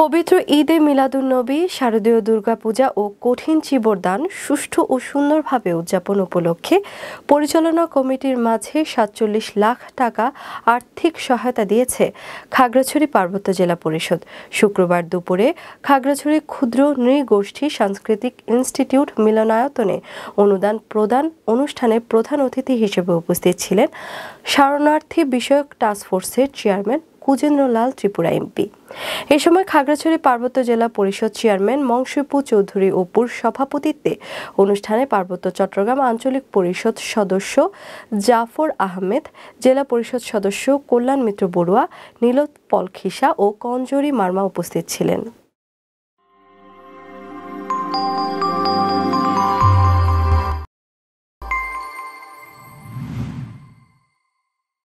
পবিত্র ঈদে মিলাদুন্নবী, শারদীয় দুর্গাপূজা ও কঠিন চিবরদান সুষ্ঠু ও সুন্দরভাবে উদযাপন উপলক্ষে পরিচালনা কমিটির মাঝে ৪৭ লাখ টাকা আর্থিক সহায়তা দিয়েছে খাগড়াছড়ি পার্বত্য জেলা পরিষদ। শুক্রবার দুপুরে খাগড়াছড়ি ক্ষুদ্র নৃগোষ্ঠী সাংস্কৃতিক ইনস্টিটিউট মিলনায়তনে অনুদান প্রদান অনুষ্ঠানে প্রধান অতিথি হিসেবে উপস্থিত ছিলেন শরণার্থী বিষয়ক টাস্কফোর্সের চেয়ারম্যান কুজেন্দ্রলাল ত্রিপুরা এমপি। এ সময় খাগড়াছড়ি পার্বত্য জেলা পরিষদ চেয়ারম্যান মংশিপু চৌধুরী অপুর সভাপতিত্বে অনুষ্ঠানে পার্বত্য চট্টগ্রাম আঞ্চলিক পরিষদ সদস্য জাফর আহমেদ, জেলা পরিষদ সদস্য কল্যাণ মিত্র বড়ুয়া, নীলোৎপল খিসা ও কঞ্জরি মার্মা উপস্থিত ছিলেন।